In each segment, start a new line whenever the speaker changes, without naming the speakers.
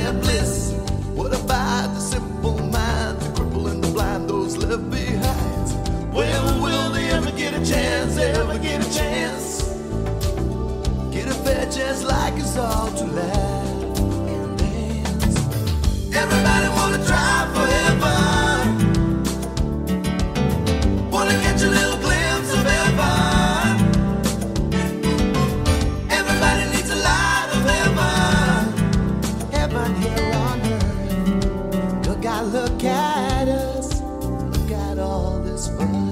their bliss? What about the simple minds, the crippled and the blind, those left behind? When will they ever get a chance, ever get a chance? Get a fair chance like us all to laugh and dance. Everybody wanna try forever, wanna catch a little glimpse of heaven. Everybody needs a light of heaven, heaven here on earth. Look out, look at us, look at all this fun.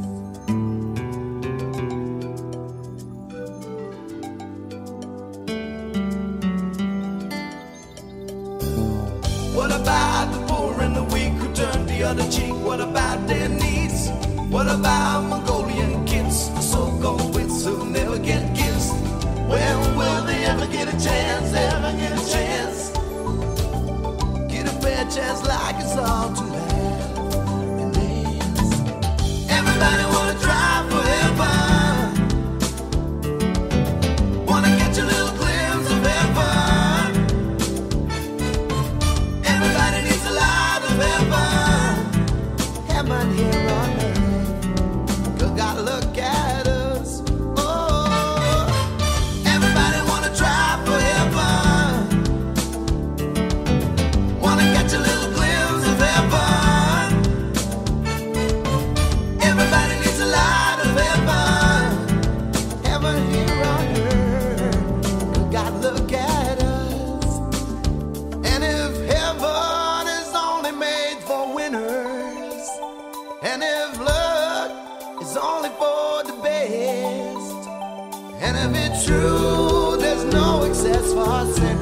What about the poor and the weak who turn the other cheek? What about their needs? What about Mongolian kids, the so-called wits who never get kissed? When will they ever get a chance, ever get a chance? Get a fair chance like us all to laugh and dance. Everybody wanna try forever, wanna catch a little glimpse of heaven. Everybody needs a light of heaven, heaven here on earth. Look out, look at us. Oh, everybody wanna try forever, wanna catch a little glimpse of heaven. Everybody needs a light of heaven, heaven here on earth. Look out, look at us. And if heaven is only made for winners, and if luck is only for the best, and if it's true there's no excess for sinners,